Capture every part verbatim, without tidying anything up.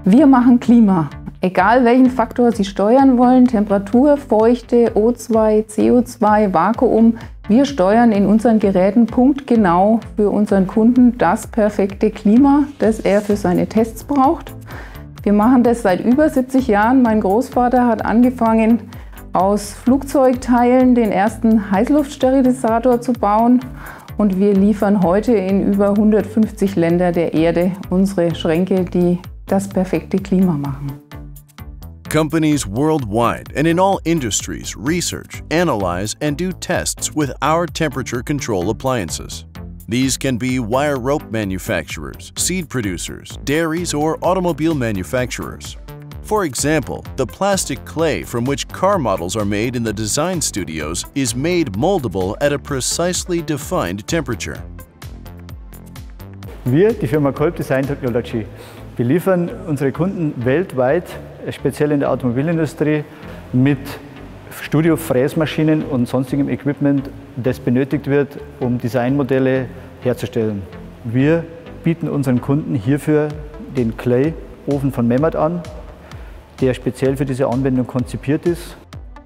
Wir machen Klima. Egal welchen Faktor Sie steuern wollen, Temperatur, Feuchte, O zwei, C O zwei, Vakuum, wir steuern in unseren Geräten punktgenau für unseren Kunden das perfekte Klima, das er für seine Tests braucht. Wir machen das seit über siebzig Jahren. Mein Großvater hat angefangen, aus Flugzeugteilen den ersten Heißluftsterilisator zu bauen. Und wir liefern heute in über hundertfünfzig Länder der Erde unsere Schränke, die das perfekte Klima machen. Companies worldwide and in all industries research, analyze, and do tests with our temperature control appliances. These can be wire rope manufacturers, seed producers, dairies, or automobile manufacturers. For example, the plastic clay from which car models are made in the design studios is made moldable at a precisely defined temperature. Wir, die Firma Kolb Design Technology, beliefern unsere Kunden weltweit, speziell in der Automobilindustrie, mit Studio-Fräsmaschinen und sonstigem Equipment, das benötigt wird, um Designmodelle herzustellen. Wir bieten unseren Kunden hierfür den Clay-Ofen von Mehmet an, der speziell für diese Anwendung konzipiert ist.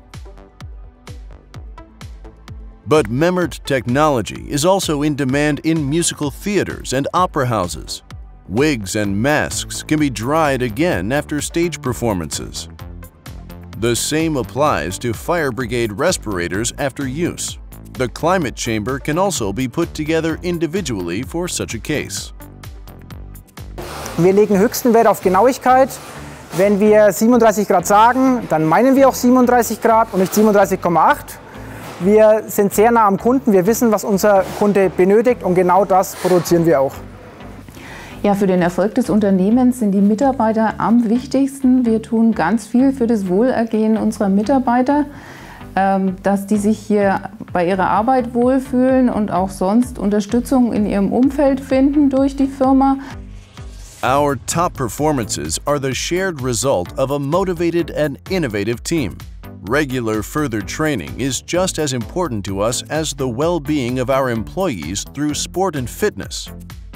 But Memmert technology is also in demand in musical theaters and opera houses. Wigs and masks can be dried again after stage performances. The same applies to fire brigade respirators after use. The climate chamber can also be put together individually for such a case. Wir legen höchsten Wert auf Genauigkeit. Wenn wir siebenunddreißig Grad sagen, dann meinen wir auch siebenunddreißig Grad und nicht siebenunddreißig Komma acht. Wir sind sehr nah am Kunden, wir wissen, was unser Kunde benötigt und genau das produzieren wir auch. Ja, für den Erfolg des Unternehmens sind die Mitarbeiter am wichtigsten. Wir tun ganz viel für das Wohlergehen unserer Mitarbeiter, dass die sich hier bei ihrer Arbeit wohlfühlen und auch sonst Unterstützung in ihrem Umfeld finden durch die Firma. Our top performances are the shared result of a motivated and innovative team. Regular further training is just as important to us as the well-being of our employees through sport and fitness,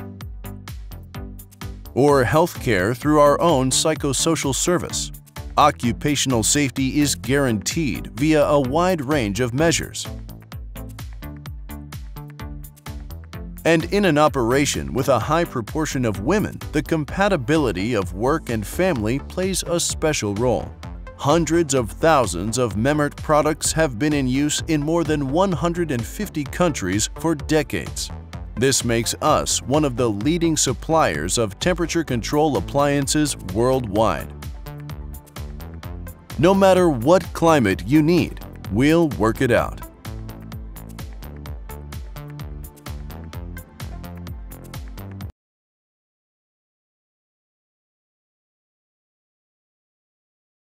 or healthcare through our own psychosocial service. Occupational safety is guaranteed via a wide range of measures. And in an operation with a high proportion of women, the compatibility of work and family plays a special role. Hundreds of thousands of Memmert products have been in use in more than one hundred fifty countries for decades. This makes us one of the leading suppliers of temperature control appliances worldwide. No matter what climate you need, we'll work it out.